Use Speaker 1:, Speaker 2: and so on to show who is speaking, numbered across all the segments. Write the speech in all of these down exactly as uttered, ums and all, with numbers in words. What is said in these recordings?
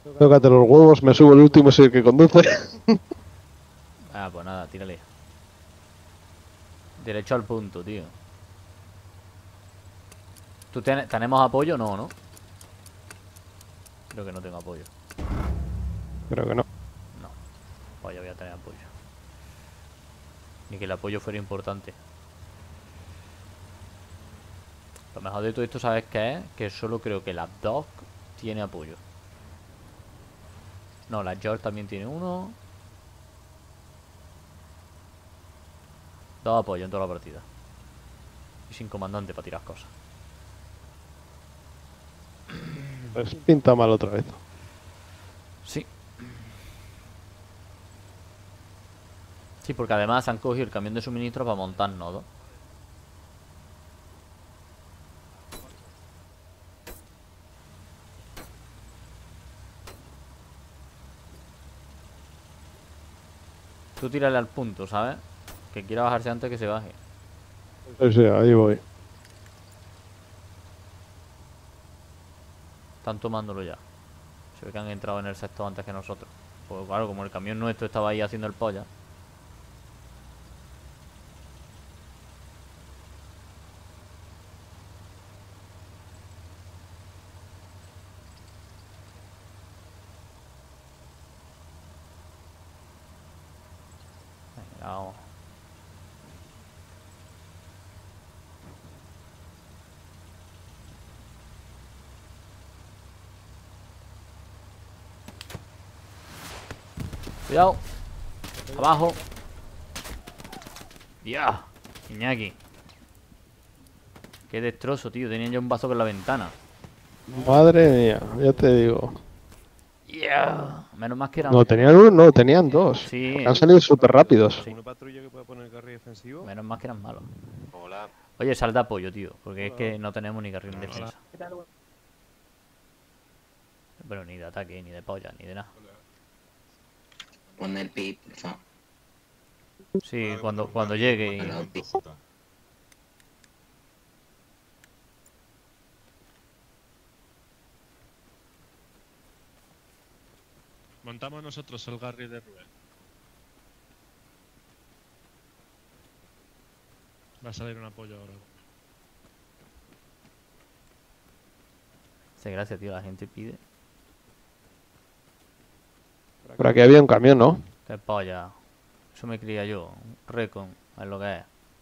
Speaker 1: Tócate los huevos, me subo el último, soy el que conduce.
Speaker 2: Ah, pues nada, tírale. Derecho al punto, tío. ¿Tú ten- tenemos apoyo? No, ¿no? Creo que no tengo apoyo.
Speaker 1: Creo que no.
Speaker 2: No, pues ya voy a tener apoyo. Ni que el apoyo fuera importante. Lo mejor de todo esto, ¿sabes qué es? Que solo creo que la Dog tiene apoyo. No, la George también tiene uno. Dos apoyos en toda la partida. Y sin comandante para tirar cosas.
Speaker 1: Pues pinta mal otra vez.
Speaker 2: Sí. Sí, porque además han cogido el camión de suministro para montar nodos. Tú tírale al punto, ¿sabes? Que quiera bajarse antes que se baje.
Speaker 1: Sí, sí, ahí voy.
Speaker 2: Están tomándolo ya. Se ve que han entrado en el sector antes que nosotros. Pues claro, como el camión nuestro estaba ahí haciendo el polla. Venga, vamos. Cuidado. Abajo. Ya. Iñaki. Qué destrozo, tío. Tenían ya un vaso con la ventana.
Speaker 1: Madre mía, ya te digo.
Speaker 2: Ya. Menos más que eran.
Speaker 1: No, tenían uno, no, tenían dos. Porque
Speaker 2: Sí.
Speaker 1: han salido súper rápidos.
Speaker 2: Sí.
Speaker 3: ¿Alguna patrulla que pueda poner carril defensivo?
Speaker 2: Menos más que eran malos.
Speaker 3: Hola.
Speaker 2: Oye, sal de apoyo, tío. Porque es
Speaker 3: Hola.
Speaker 2: que no tenemos ni carril en defensa.
Speaker 4: ¿Qué tal?
Speaker 2: Bueno, ni de ataque, ni de polla, ni de nada.
Speaker 5: Pon el pip, por favor.
Speaker 2: Sí, cuando, cuando llegue y...
Speaker 5: Bueno, pip.
Speaker 3: Montamos nosotros el Garry de Rubén. Va a salir un apoyo ahora.
Speaker 2: Hace gracia, tío. La gente pide.
Speaker 1: Por aquí había un camión, ¿no?
Speaker 2: Qué polla. Eso me cría yo. Un recon. Es lo que es.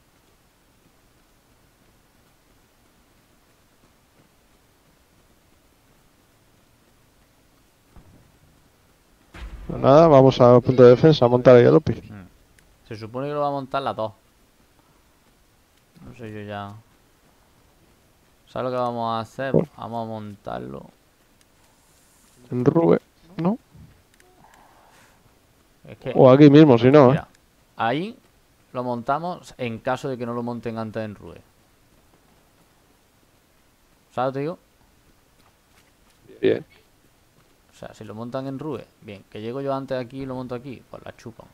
Speaker 1: Pues nada, vamos al punto de defensa a montar ahí el Opi.
Speaker 2: Mm. Se supone que lo va a montar las dos. No sé yo ya. ¿Sabes lo que vamos a hacer? Vamos a montarlo.
Speaker 1: En Rube, ¿no?
Speaker 2: Es que,
Speaker 1: O aquí mismo, si no, ¿eh?
Speaker 2: mira, ahí lo montamos en caso de que no lo monten antes en Rue. ¿Sabes lo que te digo?
Speaker 1: Bien.
Speaker 2: O sea, si lo montan en Rue, bien. Que llego yo antes aquí y lo monto aquí, pues la chupan.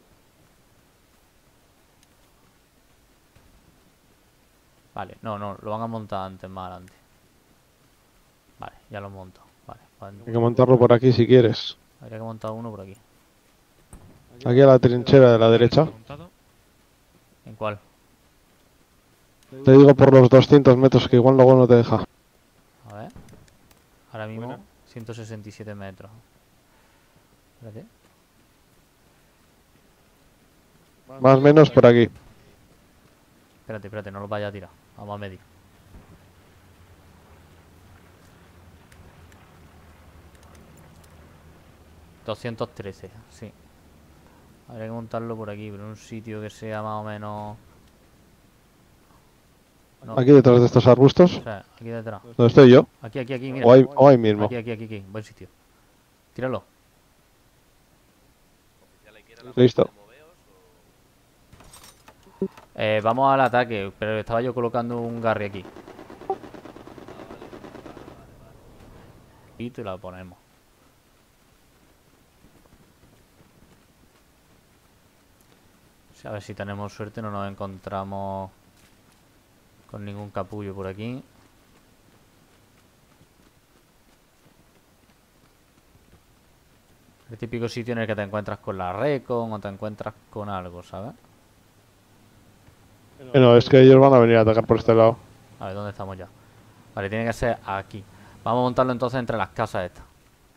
Speaker 2: Vale, no, no, lo van a montar antes, más adelante. Vale, ya lo monto. Vale, pues
Speaker 1: Hay que montarlo por aquí si quieres.
Speaker 2: habría que montar uno por aquí.
Speaker 1: Aquí a la trinchera de la derecha.
Speaker 3: ¿Montado?
Speaker 2: ¿En cuál?
Speaker 1: Te digo por los doscientos metros, que igual luego no te deja.
Speaker 2: A ver. Ahora mismo,
Speaker 3: Buena.
Speaker 2: ciento sesenta y siete metros. Espérate.
Speaker 1: Más o menos por aquí.
Speaker 2: Espérate, espérate, no lo vaya a tirar. Vamos a medir. doscientos trece, sí. Habría que montarlo por aquí, pero en un sitio que sea más o menos... No,
Speaker 1: Aquí detrás de estos arbustos.
Speaker 2: o sea, aquí detrás.
Speaker 1: ¿Dónde estoy yo?
Speaker 2: Aquí, aquí, aquí, mira.
Speaker 1: O ahí, o ahí mismo.
Speaker 2: Aquí, aquí, aquí, aquí. Buen sitio. Tíralo.
Speaker 1: Listo.
Speaker 2: Eh, vamos al ataque, pero estaba yo colocando un Garry aquí. Y te la ponemos. O sea, a ver si tenemos suerte, no nos encontramos con ningún capullo por aquí. El típico sitio en el que te encuentras con la Recon o te encuentras con algo, ¿sabes?
Speaker 1: Eh, No, es que ellos van a venir a atacar por este lado.
Speaker 2: A ver, ¿dónde estamos ya? Vale, tiene que ser aquí. Vamos a montarlo entonces entre las casas estas.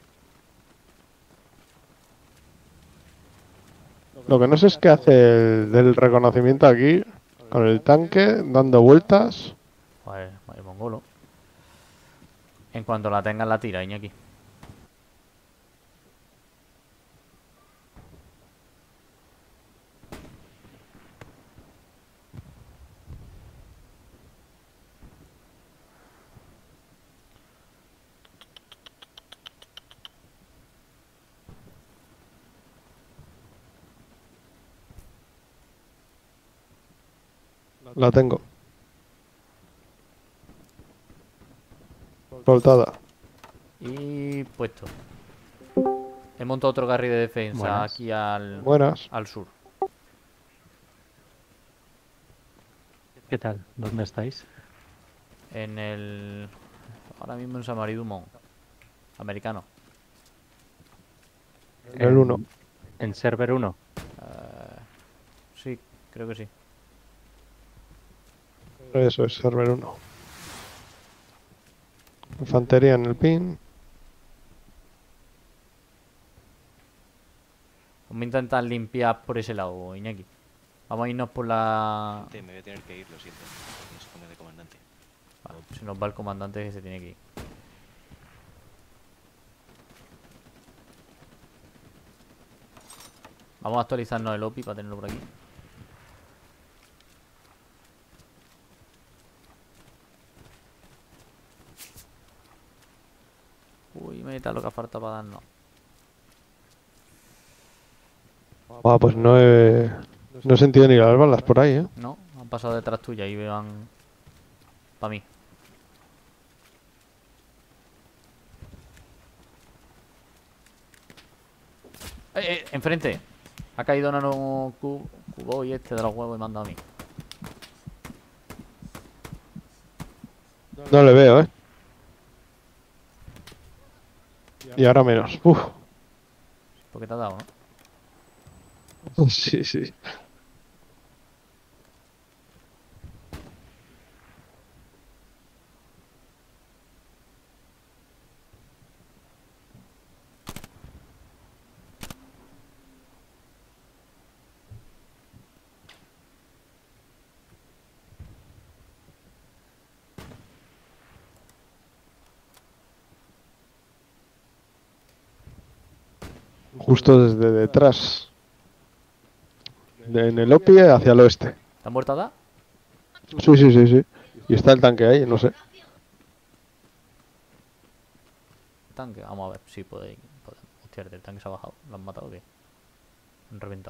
Speaker 1: Lo que no sé es qué hace el del reconocimiento aquí, con el tanque, dando vueltas.
Speaker 2: Pues, vaya mongolo. En cuanto la tengas la tira, Iñaki.
Speaker 1: La tengo. Soltada.
Speaker 2: Y puesto. He montado otro carril de defensa
Speaker 4: Buenas.
Speaker 2: aquí al,
Speaker 1: Buenas.
Speaker 2: al sur.
Speaker 4: ¿Qué tal? ¿Dónde estáis?
Speaker 2: En el... Ahora mismo en Samari Dumont. Americano.
Speaker 1: En el uno.
Speaker 4: En server uno.
Speaker 2: Eh, sí, creo que sí.
Speaker 1: Eso es, server uno. Infantería en el pin.
Speaker 2: Vamos a intentar limpiar por ese lado, Iñaki. Vamos a irnos por la...
Speaker 6: Me voy a tener que ir, lo siento. No se pone de comandante.
Speaker 2: Vale, se nos va el comandante que se tiene que ir. Vamos a actualizarnos el O P I para tenerlo por aquí. Uy, meta lo que falta para darnos.
Speaker 1: Ah, pues no he, no he sentido ni las balas por ahí, ¿eh?
Speaker 2: No, han pasado detrás tuya y van para mí. ¡Eh, eh! ¡Enfrente! Ha caído Nano Cu- Cubo y este de los huevos y me han dado a mí.
Speaker 1: No le veo, ¿eh? Y ahora menos. Uf.
Speaker 2: ¿Por qué te ha dado, no?
Speaker 1: Sí, sí. Justo desde detrás. De- en el O P I hacia el oeste.
Speaker 2: ¿Te han vuelto a dar?
Speaker 1: Sí, sí, sí, sí. Y está el tanque ahí, no sé.
Speaker 2: Tanque, vamos a ver si podéis. podemos. Hostia, el tanque se ha bajado. ¿Lo han matado o qué? Han reventado.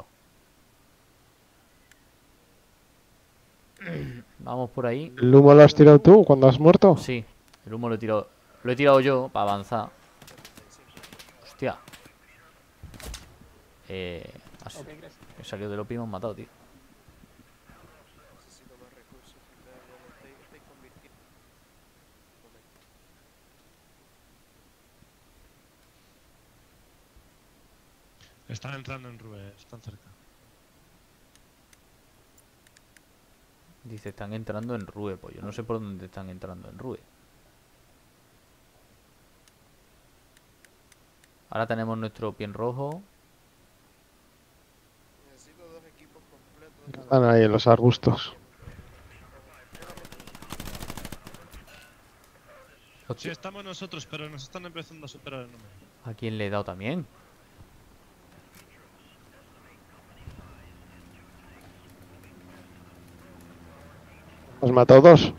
Speaker 2: Vamos por ahí.
Speaker 1: ¿El humo lo has tirado tú cuando has muerto?
Speaker 2: Sí, el humo lo he tirado. Lo he tirado yo para avanzar. Hostia. Eh. así- He salido del O P I y me han matado, tío.
Speaker 3: Están entrando en Rue, están cerca.
Speaker 2: Dice, están entrando en Rue, pues yo no sé por dónde están entrando en Rue. Ahora tenemos nuestro pie en rojo.
Speaker 1: Están ahí en los arbustos.
Speaker 3: Sí, estamos nosotros, pero nos están empezando a superar el número.
Speaker 2: ¿A quién le he dado también?
Speaker 1: ¿Has matado dos?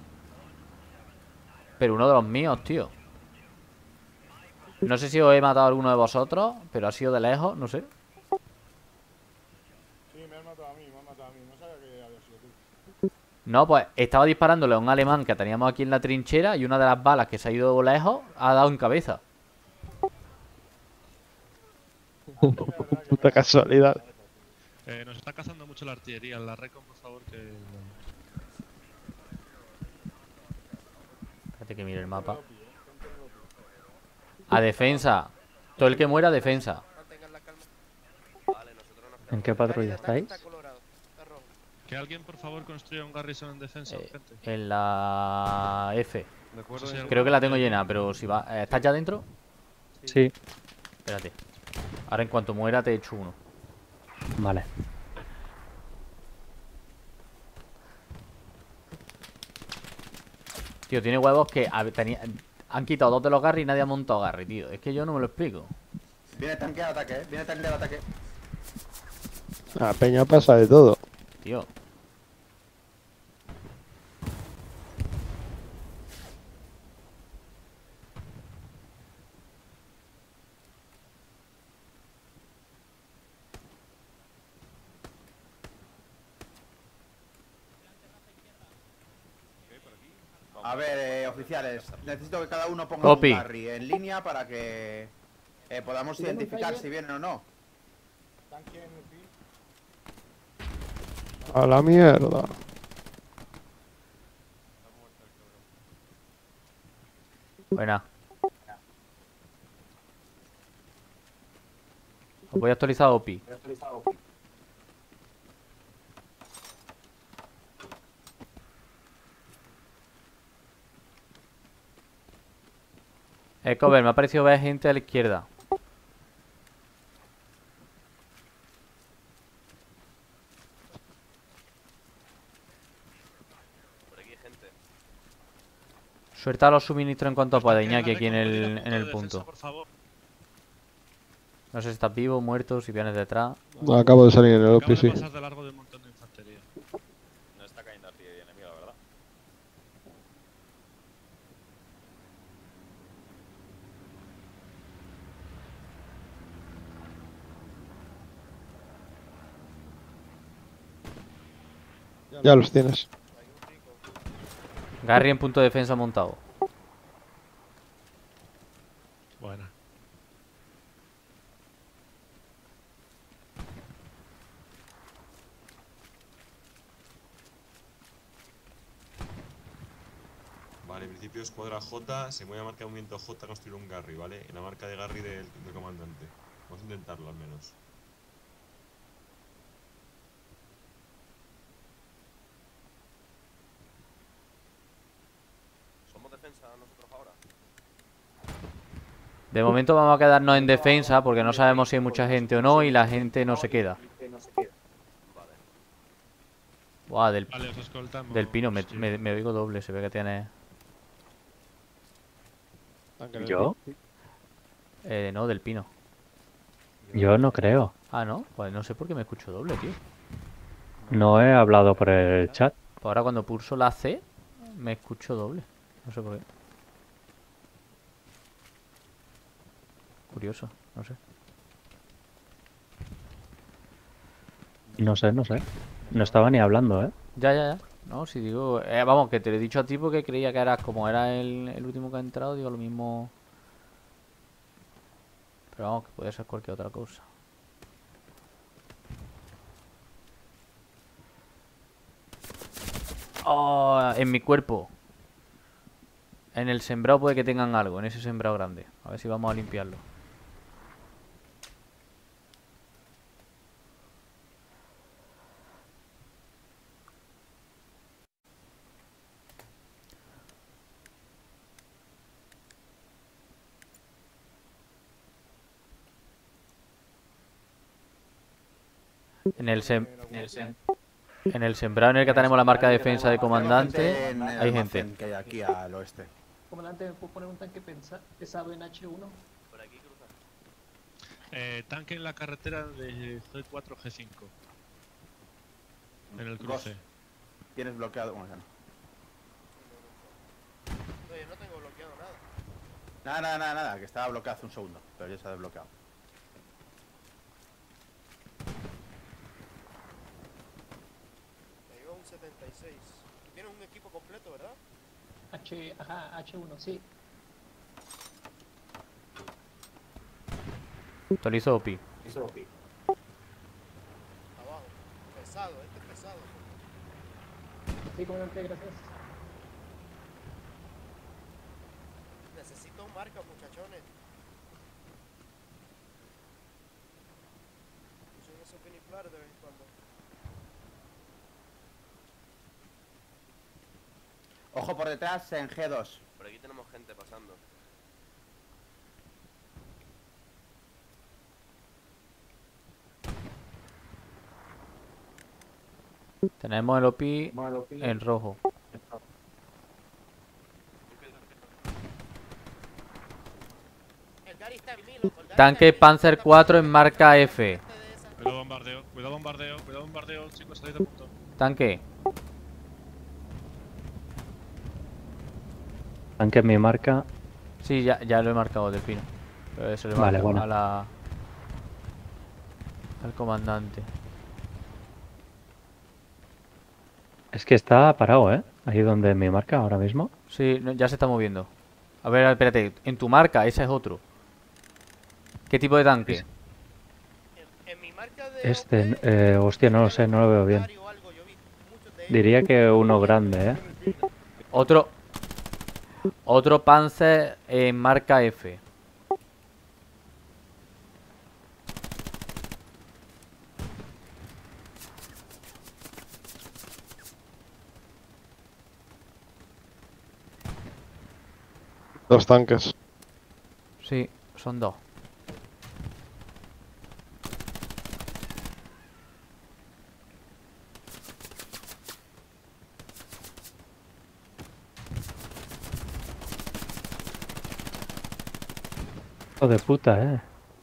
Speaker 2: Pero uno de los míos, tío. No sé si os he matado a alguno de vosotros, pero ha sido de lejos, no sé. No, pues estaba disparándole a un alemán que teníamos aquí en la trinchera y una de las balas que se ha ido lejos ha dado en cabeza.
Speaker 1: Puta casualidad.
Speaker 3: Eh, nos está cazando mucho la artillería. La Recon, por favor, que...
Speaker 2: Espérate que mire el mapa. A defensa. Todo el que muera, defensa.
Speaker 4: ¿En qué patrulla estáis?
Speaker 3: Que alguien por favor construya un garrison en defensa,
Speaker 2: Eh,
Speaker 3: gente.
Speaker 2: En la F.
Speaker 7: De acuerdo.
Speaker 3: Sí, sí,
Speaker 2: Creo que la tengo llena, pero si va... eh, ¿Estás ya dentro?
Speaker 4: Sí.
Speaker 2: Espérate. Ahora en cuanto muera te echo uno.
Speaker 4: Vale.
Speaker 2: Tío, tiene huevos que a- tenía- han quitado dos de los Garry y nadie ha montado Garry, tío. Es que yo no me lo explico.
Speaker 8: Viene tanque al ataque, eh. Viene tanque al ataque.
Speaker 1: La peña pasa de todo.
Speaker 2: Tío.
Speaker 8: A ver, eh, oficiales, necesito que cada uno ponga
Speaker 2: Copy.
Speaker 8: un carry en línea para que eh, podamos identificar si vienen o no.
Speaker 1: A la mierda.
Speaker 2: Buena. Os voy a actualizar O P I. Eh, cover, me ha parecido ver gente a la izquierda.
Speaker 6: Por aquí hay gente.
Speaker 2: Suelta los suministros en cuanto pueda,
Speaker 3: Tanque en la
Speaker 2: Iñaki, aquí en
Speaker 3: recon,
Speaker 2: el,
Speaker 3: venid a
Speaker 2: en el
Speaker 3: de
Speaker 2: punto.
Speaker 3: defensa, por favor.
Speaker 2: No sé si estás vivo, muerto, si vienes detrás.
Speaker 1: Acabo de salir en el
Speaker 3: Acabo
Speaker 1: O P,
Speaker 3: de
Speaker 1: sí.
Speaker 3: pasar de largo de un montón de infantería.
Speaker 6: No está cayendo artillería enemiga, ¿verdad?
Speaker 1: Ya los tienes.
Speaker 2: Garry en punto de defensa montado.
Speaker 3: Buena.
Speaker 9: Vale, en principio escuadra J, se mueve a marca de movimiento J a construir un Garry, ¿vale? En la marca de Garry del, del comandante. Vamos a intentarlo al menos.
Speaker 6: Somos defensa nosotros ahora.
Speaker 2: De momento vamos a quedarnos en defensa porque no sabemos si hay mucha gente o no y la gente no se queda.
Speaker 6: Vale.
Speaker 2: Buah, del,
Speaker 3: Vale, os escoltamos.
Speaker 2: del pino, me,
Speaker 3: Sí.
Speaker 2: me, me oigo doble, se ve que tiene...
Speaker 4: ¿Yo?
Speaker 2: Eh, no, del pino.
Speaker 4: Yo no creo.
Speaker 2: Ah, ¿no? Pues no sé por qué me escucho doble, tío.
Speaker 4: No he hablado por el chat.
Speaker 2: Pues ahora cuando pulso la C, me escucho doble. No sé por qué. Curioso, no sé.
Speaker 4: No sé, no sé. No estaba ni hablando, ¿eh?
Speaker 2: Ya, ya, ya. No, si digo... eh, vamos, que te lo he dicho a ti porque creía que eras como era el, el último que ha entrado, digo lo mismo... Pero vamos, que puede ser cualquier otra cosa. Oh, en mi cuerpo. En el sembrado puede que tengan algo, en ese sembrado grande. A ver si vamos a limpiarlo. En el sem... En el sembrado en el que tenemos la marca de defensa de comandante,
Speaker 8: En el
Speaker 2: hay gente.
Speaker 8: almacén que hay aquí al oeste.
Speaker 10: Comandante, ¿me puedo poner un tanque pensa- pesado en H uno?
Speaker 6: Por aquí cruza.
Speaker 3: Eh, tanque en la carretera de G cuatro G cinco. En el
Speaker 8: Ghost,
Speaker 3: cruce.
Speaker 8: tienes bloqueado. Bueno, ya no.
Speaker 6: Oye, no tengo bloqueado nada.
Speaker 8: Nada, nada, nada, nada, que estaba bloqueado hace un segundo, pero ya se ha desbloqueado.
Speaker 6: Me lleva un setenta y seis. Tienes un equipo completo, ¿verdad?
Speaker 10: H, ajá, H uno, sí.
Speaker 2: Actualizo O P I.
Speaker 6: Abajo. Pesado, este es pesado.
Speaker 10: Sí, comandante, gracias.
Speaker 6: Necesito marca, muchachones. Usen esos Fini camuflar de vez en cuando.
Speaker 8: Ojo por detrás en G dos.
Speaker 6: Por aquí tenemos gente pasando.
Speaker 2: Tenemos el O P en rojo.
Speaker 6: El Gary está en mí, loco. el Gary
Speaker 2: Tanque
Speaker 6: está en mí.
Speaker 2: Panzer cuatro en marca F.
Speaker 3: Cuidado bombardeo, cuidado bombardeo, cuidado bombardeo, chicos, salid de punto.
Speaker 2: Tanque.
Speaker 4: Tanque en mi marca.
Speaker 2: Sí, ya, ya lo he marcado del pino. Pero se lo he
Speaker 4: Vale,
Speaker 2: marcado
Speaker 4: bueno.
Speaker 2: a la... al comandante.
Speaker 4: Es que está parado, ¿eh? Ahí donde mi marca ahora mismo.
Speaker 2: Sí, no, ya se está moviendo. A ver, espérate. En tu marca, ese es otro. ¿Qué tipo de tanque?
Speaker 6: En, en mi marca de
Speaker 4: Este,
Speaker 6: O P,
Speaker 4: eh, hostia, no lo sé, no lo veo bien.
Speaker 6: Gary o algo, yo vi muchos de ellos.
Speaker 4: Diría que uno grande, ¿eh?
Speaker 2: Otro... Otro Panzer en marca F.
Speaker 1: Dos tanques.
Speaker 2: Sí, son dos.
Speaker 4: Hijo de puta, ¿eh?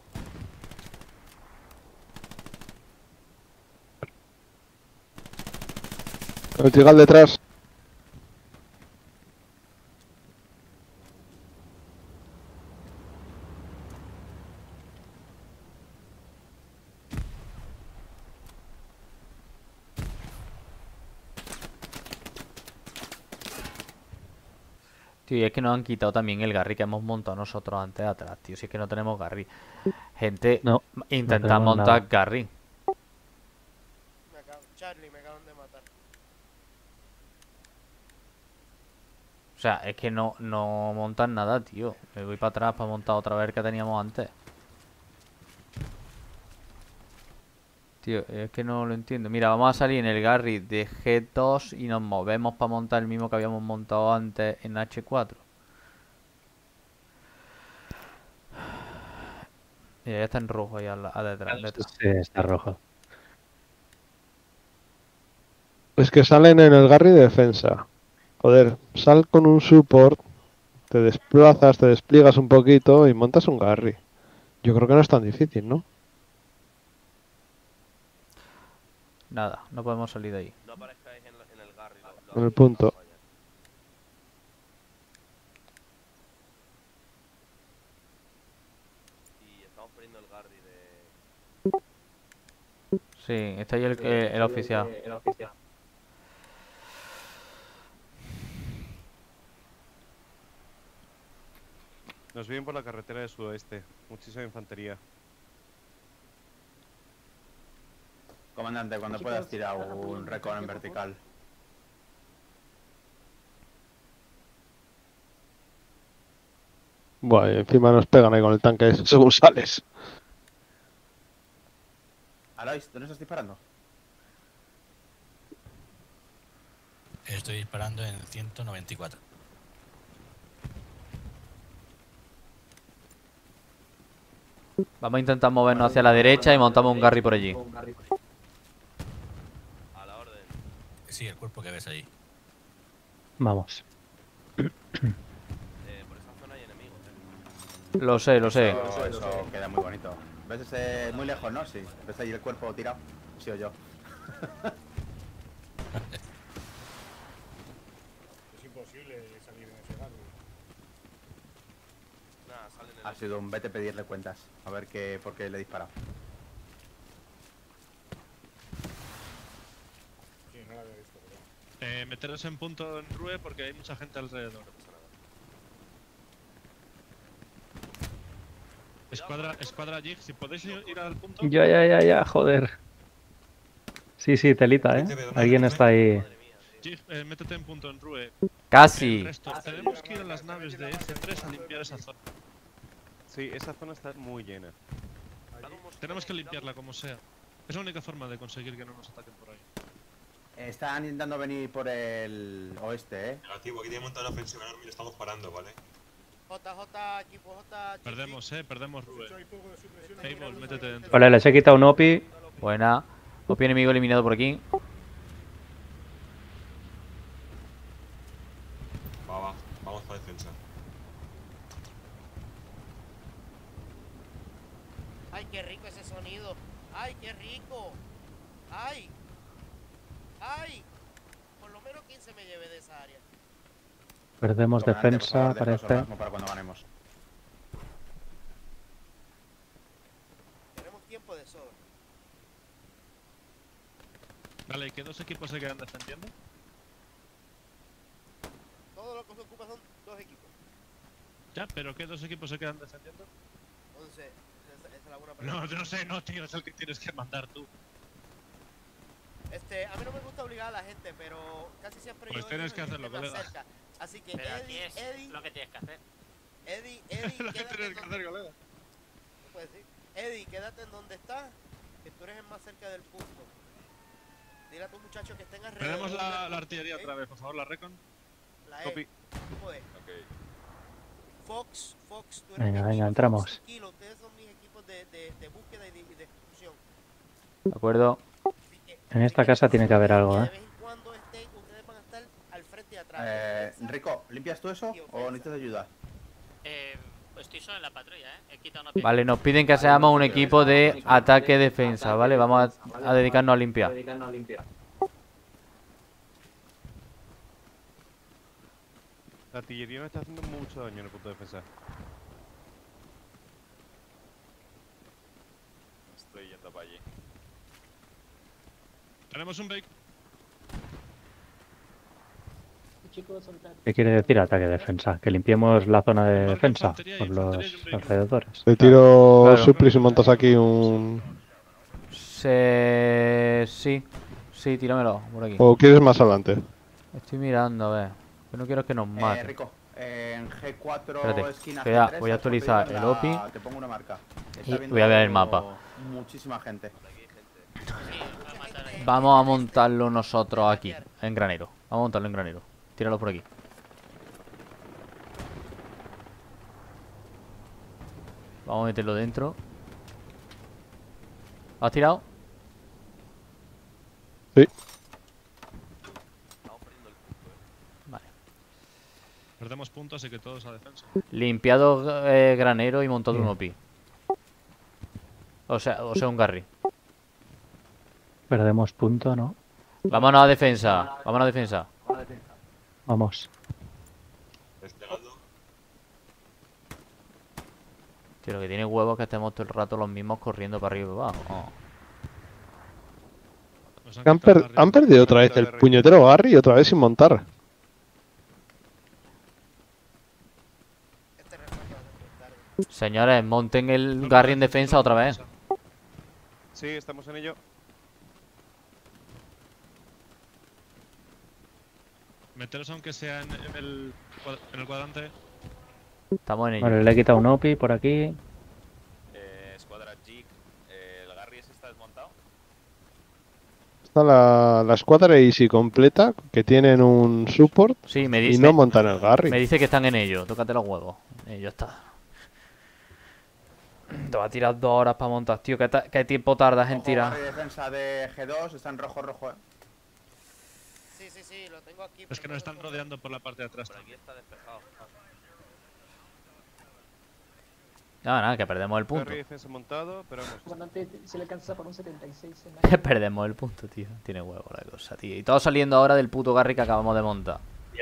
Speaker 1: El Tigal detrás.
Speaker 2: Tío, y es que nos han quitado también el Garry que hemos montado nosotros antes atrás, tío. Si es que no tenemos Garry. Gente,
Speaker 4: No,
Speaker 2: intentad
Speaker 4: tenemos
Speaker 2: montar
Speaker 4: nada.
Speaker 2: Garry.
Speaker 6: Me acaban- Charlie, me acaban de matar.
Speaker 2: O sea, es que no, no montan nada, tío. Me voy para atrás para montar otra vez el que teníamos antes. Tío, es que no lo entiendo. Mira, vamos a salir en el Garry de G dos y nos movemos para montar el mismo que habíamos montado antes en H cuatro. Mira, ya está en rojo ahí a, la- a detrás, detrás.
Speaker 4: Sí, está rojo.
Speaker 1: Es que salen en el Garry de defensa. Joder, sal con un support, te desplazas, te despliegas un poquito y montas un Garry. Yo creo que no es tan difícil, ¿no?
Speaker 2: Nada, no podemos salir de ahí.
Speaker 6: No aparezcáis en, la- en el Gary. Lo, lo
Speaker 1: En el
Speaker 6: habéis
Speaker 1: punto.
Speaker 6: matado ya. Y estamos poniendo el Gary de...
Speaker 2: Sí, está ahí el, eh, el oficial.
Speaker 7: Nos vienen por la carretera del sudoeste. Muchísima infantería.
Speaker 8: Comandante, cuando
Speaker 10: Chicos,
Speaker 8: puedas tirar
Speaker 10: para apoyo
Speaker 8: un
Speaker 10: en
Speaker 8: recon en
Speaker 10: tanque, por
Speaker 8: vertical.
Speaker 1: Buah, y encima nos pegan ahí con el tanque ese según sales.
Speaker 8: Alois, ¿dónde estás disparando?
Speaker 11: Estoy disparando en ciento noventa y cuatro.
Speaker 2: Vamos a intentar movernos hacia la derecha y montamos un Garry por allí.
Speaker 6: A la orden.
Speaker 11: Sí, el cuerpo que ves ahí.
Speaker 4: Vamos.
Speaker 6: Eh, por esa zona hay enemigos, eh.
Speaker 2: Lo sé, lo sé.
Speaker 8: Eso, eso queda muy bonito. ¿Ves ese muy lejos, no? Sí. ¿Ves ahí el cuerpo tirado? Sí o yo.
Speaker 6: Es imposible salir en ese Gary. Nada, salen en
Speaker 8: Ha
Speaker 6: el...
Speaker 8: sido un vete a pedirle cuentas. A ver qué, por qué le he disparado.
Speaker 6: Sí, no lo había visto, pero...
Speaker 3: Eh, meteros en punto en Rue porque hay mucha gente alrededor. Escuadra, escuadra Jig, si podéis ir ir al punto.
Speaker 4: Ya, ya, ya, ya, joder. Sí, sí, telita, ¿eh? Alguien está ahí.
Speaker 3: Jig, eh, métete en punto en Rue. El
Speaker 2: Casi.
Speaker 3: resto, tenemos que ir a las naves de F tres a limpiar esa zona.
Speaker 7: Sí, esa zona está muy llena.
Speaker 3: Tenemos que limpiarla como sea. Es la única forma de conseguir que no nos ataquen por ahí.
Speaker 8: Están intentando venir por el oeste, eh.
Speaker 9: Negativo, aquí tiene montada la ofensiva enorme y le estamos parando, ¿vale?
Speaker 6: J, J, equipo J.
Speaker 3: Perdemos, eh, perdemos Rubén. Table, métete dentro.
Speaker 4: Vale, les he quitado un O P I.
Speaker 2: Buena. Opi enemigo eliminado por aquí.
Speaker 9: Va, va, vamos para defensa.
Speaker 6: Ay, qué rico ese sonido. Ay, qué rico. Ay. Ay. Por lo menos quince me llevé de esa área.
Speaker 4: Perdemos
Speaker 8: Comandante, por
Speaker 4: defensa,
Speaker 8: favor, dejaos
Speaker 4: parece.
Speaker 8: orgasmo para cuando ganemos.
Speaker 6: Tenemos tiempo de sobra.
Speaker 3: Vale, ¿y qué dos equipos se quedan defendiendo?
Speaker 6: Todo lo que se ocupa son dos equipos.
Speaker 3: Ya, pero ¿qué dos equipos se quedan defendiendo?
Speaker 6: Entonces, esa, esa es la buena
Speaker 3: No,
Speaker 6: pregunta.
Speaker 3: yo no sé, no, tío, es el que tienes que mandar tú.
Speaker 6: Este, a mí no me gusta obligar a la gente, pero casi siempre
Speaker 3: Pues
Speaker 6: yo
Speaker 3: tienes
Speaker 6: elijo
Speaker 3: que
Speaker 6: el
Speaker 3: hacerlo,
Speaker 6: más
Speaker 3: colega.
Speaker 6: cerca. Así que
Speaker 11: Pero aquí
Speaker 6: Eddie,
Speaker 11: es
Speaker 6: Eddie,
Speaker 11: lo que tienes que hacer.
Speaker 6: Eddie, Eddie,
Speaker 3: Lo que
Speaker 6: quédate
Speaker 3: tienes
Speaker 6: en
Speaker 3: que
Speaker 6: donde-
Speaker 3: hacer, colega.
Speaker 6: ¿Qué puedes decir? Eddie, quédate en donde estás, que tú eres el más cerca del punto. Dile a tus muchachos que estén alrededor.
Speaker 3: Tenemos la,
Speaker 6: del
Speaker 3: la
Speaker 6: punto,
Speaker 3: artillería
Speaker 6: ¿ok?
Speaker 3: otra vez, por favor, la recon.
Speaker 6: La
Speaker 3: Copy.
Speaker 6: E. Joder. Fox, Fox, tú eres
Speaker 4: Venga,
Speaker 6: mi
Speaker 4: venga,
Speaker 6: equipo,
Speaker 4: entramos.
Speaker 6: Fox y Kilo, ustedes son mis equipos de, de, de búsqueda y de, y de exclusión.
Speaker 2: De acuerdo.
Speaker 6: Así que,
Speaker 4: En esta
Speaker 6: si
Speaker 4: casa
Speaker 6: quieren
Speaker 4: tiene que haber algo,
Speaker 6: que de
Speaker 4: ¿eh?
Speaker 6: vez en cuando estén, ustedes van a estar al frente y atrás.
Speaker 8: Eh,
Speaker 6: Defensa,
Speaker 8: Rico, ¿limpias tú eso
Speaker 6: y
Speaker 8: o
Speaker 6: ofensa.
Speaker 8: necesitas ayuda?
Speaker 11: Eh, estoy solo en la patrulla, ¿eh? He quitado una
Speaker 2: Vale, nos piden que seamos un equipo de ataque-defensa, ¿vale? Vamos a, a dedicarnos a limpiar.
Speaker 7: La artillería me está haciendo mucho daño en el punto de defensa.
Speaker 9: Estoy yendo para allí.
Speaker 3: Tenemos un vehículo.
Speaker 10: Chicos, ahorita
Speaker 4: ¿Qué quiere decir ataque-defensa? Que limpiemos la zona de defensa por los alrededores.
Speaker 1: Te tiro
Speaker 2: Claro.
Speaker 1: suplis y montas aquí un...
Speaker 2: Se... Sí. Sí, tíramelo por aquí.
Speaker 1: ¿O quieres más adelante?
Speaker 2: Estoy mirando, a ver. Yo no quiero que nos
Speaker 8: Eh,
Speaker 2: mate.
Speaker 8: Rico, eh, en G cuatro
Speaker 2: Espérate,
Speaker 8: esquina
Speaker 2: que ya
Speaker 8: G tres,
Speaker 2: voy a
Speaker 8: ¿sabes cuánto
Speaker 2: actualizar
Speaker 8: llevan?
Speaker 2: el O P I.
Speaker 8: La- Te pongo una marca.
Speaker 2: Y
Speaker 8: Está
Speaker 2: voy a ver el
Speaker 8: viendo
Speaker 2: mapa.
Speaker 8: Muchísima gente.
Speaker 2: Vamos a montarlo nosotros aquí, en granero. Vamos a montarlo en granero. Tíralo por aquí. Vamos a meterlo dentro. ¿Lo has tirado?
Speaker 1: Sí.
Speaker 2: Vale.
Speaker 3: Perdemos puntos, así que todos a defensa.
Speaker 2: Limpiado eh, granero y montado un
Speaker 4: Bien.
Speaker 2: O P I. O sea, o sea, un Garry.
Speaker 4: Perdemos punto, ¿no?
Speaker 2: Vámonos a defensa. Vámonos a defensa.
Speaker 4: Vamos.
Speaker 9: Desplegando.
Speaker 2: Tío, lo que tiene huevos es que estemos todo el rato los mismos corriendo para arriba y para abajo. Oh.
Speaker 3: Nos
Speaker 1: Han,
Speaker 3: quitado
Speaker 1: per-
Speaker 3: la rienda.
Speaker 1: han perdido otra vez el puñetero Garry y otra vez sin montar.
Speaker 6: Este refuerzo va a ser tarde.
Speaker 2: Señores, monten el Garry en defensa otra vez.
Speaker 7: Sí, estamos en ello.
Speaker 3: Meteros aunque sea en, en el, cuad- en el cuadrante.
Speaker 2: Estamos en ello.
Speaker 4: Vale, le he quitado un O P I por aquí.
Speaker 6: Eh, escuadra Jig, eh, ¿el Garry ese está desmontado?
Speaker 1: Está la, la escuadra Easy completa, que tienen un support
Speaker 2: Sí, me
Speaker 1: y
Speaker 2: dice,
Speaker 1: no montan el Garry.
Speaker 2: me dice que están en ello. Tócate los huevos. Eh, ya está. Te va a tirar dos horas para montar, tío. ¿Qué, ta- qué tiempo tardas en
Speaker 8: Ojo,
Speaker 2: tirar?
Speaker 8: barrio de defensa de G dos, está en rojo, rojo, eh.
Speaker 6: Sí, sí, sí, lo tengo aquí.
Speaker 3: Es que
Speaker 6: pero
Speaker 3: nos
Speaker 6: no
Speaker 3: están
Speaker 6: lo puedo-
Speaker 3: rodeando por la parte de atrás.
Speaker 6: Por aquí está despejado.
Speaker 2: Nada, nada, que perdemos el punto.
Speaker 7: Garry defensa montado, pero vamos.
Speaker 10: comandante se le alcanza por un setenta y seis en la...
Speaker 2: Perdemos el punto, tío. Tiene huevo la cosa, tío. Y todo saliendo ahora del puto Garry que acabamos de montar.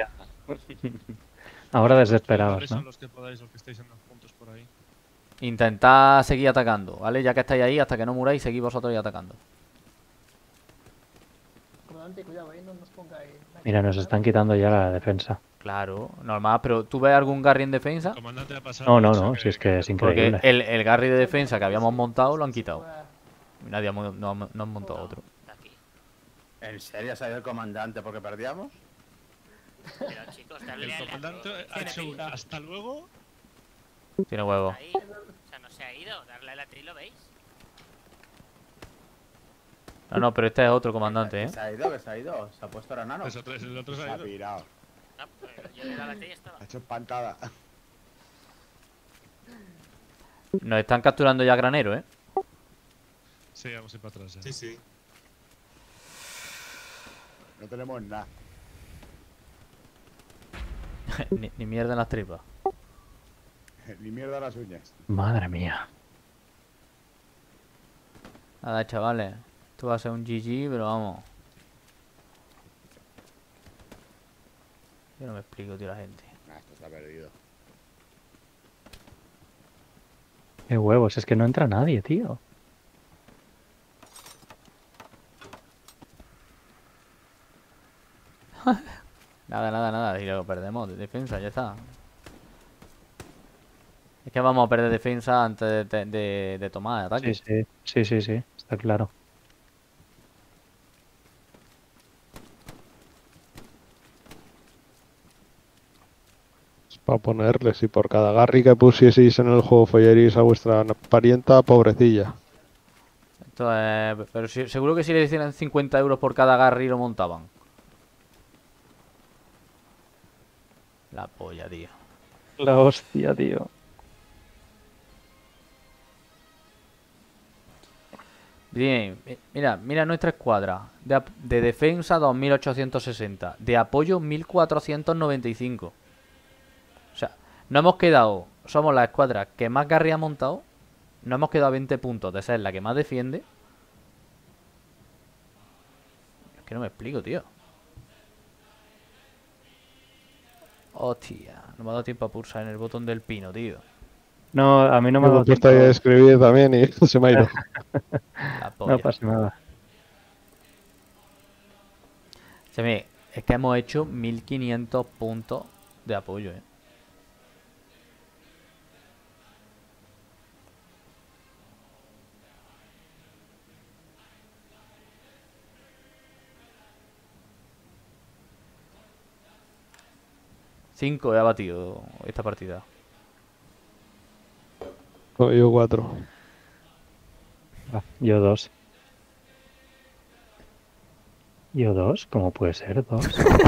Speaker 4: Ahora
Speaker 3: Los
Speaker 4: desesperados,
Speaker 3: son
Speaker 4: ¿no?
Speaker 3: los que podáis, los que estéis en los puntos por ahí.
Speaker 2: Intentad seguir atacando, ¿vale? Ya que estáis ahí, hasta que no muráis, seguid vosotros ahí atacando.
Speaker 10: Comandante, cuidado, ahí no nos ponga en...
Speaker 4: Mira, nos están quitando ya la defensa.
Speaker 2: Claro, normal, pero ¿tú ves algún Garry en defensa?
Speaker 3: Comandante ha pasado.
Speaker 4: No, no,
Speaker 3: mucho
Speaker 4: no,
Speaker 3: que-
Speaker 4: si es que es
Speaker 2: Porque
Speaker 4: increíble.
Speaker 2: el, el Garry de defensa que habíamos montado lo han quitado.
Speaker 10: Pueda-
Speaker 2: Nadie ha mo- no, no han montado otro.
Speaker 11: Aquí.
Speaker 8: ¿En serio se ha ido el comandante porque perdíamos?
Speaker 11: Pero chicos, darle
Speaker 3: El
Speaker 11: al
Speaker 3: comandante ha
Speaker 11: Tiene
Speaker 3: hecho un
Speaker 11: pinta.
Speaker 3: hasta luego.
Speaker 2: Tiene huevo.
Speaker 11: ahí. O sea, no se ha ido. Darle al atril, ¿lo veis?
Speaker 2: No, no, pero este es otro comandante,
Speaker 8: Que
Speaker 2: ¿eh?
Speaker 8: se ha ido, que se ha ido. Se ha puesto ahora nano.
Speaker 3: Pues otro- el otro se
Speaker 12: Se
Speaker 3: ha
Speaker 12: ha
Speaker 3: ido.
Speaker 12: pirado.
Speaker 6: Ah, pues yo le la y estaba.
Speaker 12: Ha hecho espantada.
Speaker 2: Nos están capturando ya granero, ¿eh?
Speaker 3: Sí, vamos a ir para atrás. ya.
Speaker 9: Sí, sí.
Speaker 12: No tenemos nada.
Speaker 2: ni, ni mierda en las tripas.
Speaker 12: Ni mierda a las uñas.
Speaker 4: Madre mía.
Speaker 2: Nada, chavales. Esto va a ser un G G, pero vamos. Yo no me explico, tío, la gente.
Speaker 12: Nah, esto se ha perdido.
Speaker 4: Qué huevos, es que no entra nadie, tío.
Speaker 2: Nada, nada, nada. Y lo perdemos de defensa, ya está. Es que vamos a perder defensa antes de, de, de tomar ataque.
Speaker 4: Sí, sí, sí, sí, sí, está claro.
Speaker 1: Para ponerle, si por cada Garry que pusieseis en el juego follaréis a vuestra parienta, pobrecilla.
Speaker 2: Esto es... Pero si- seguro que si le hicieran cincuenta euros por cada Garry lo montaban. La polla, tío.
Speaker 4: La hostia, tío.
Speaker 2: Bien, mi- mira, mira nuestra escuadra. De, ap- de defensa dos mil ochocientos sesenta. De apoyo mil cuatrocientos noventa y cinco. O sea, no hemos quedado. Somos la escuadra que más Garry ha montado. No hemos quedado a veinte puntos de ser la que más defiende. Es que no me explico, tío. Hostia, no me ha dado tiempo a pulsar en el botón del pino, tío.
Speaker 4: No, a mí no me ha
Speaker 1: Me
Speaker 4: dado
Speaker 1: he puesto
Speaker 4: tiempo.
Speaker 1: ahí a escribir también y se me ha ido.
Speaker 2: La polla.
Speaker 4: No pasa nada.
Speaker 2: Se me, es que hemos hecho mil quinientos puntos de apoyo, eh. Cinco he batido esta partida.
Speaker 1: Yo cuatro.
Speaker 4: Ah, yo dos. ¿Yo dos? ¿Cómo puede ser dos?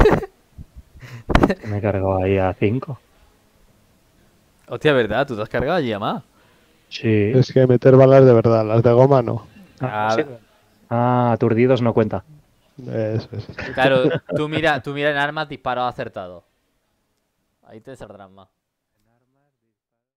Speaker 4: Me he cargado ahí a cinco.
Speaker 2: Hostia, ¿verdad? Tú te has cargado allí a más.
Speaker 4: Sí.
Speaker 1: Es que meter balas de verdad, las de goma no.
Speaker 4: Ah,
Speaker 2: Ah,
Speaker 4: sí. Ah, aturdidos no cuenta.
Speaker 1: Eso es.
Speaker 2: Claro, tú mira, tú mira en armas disparos acertados. Ahí te saldrán más.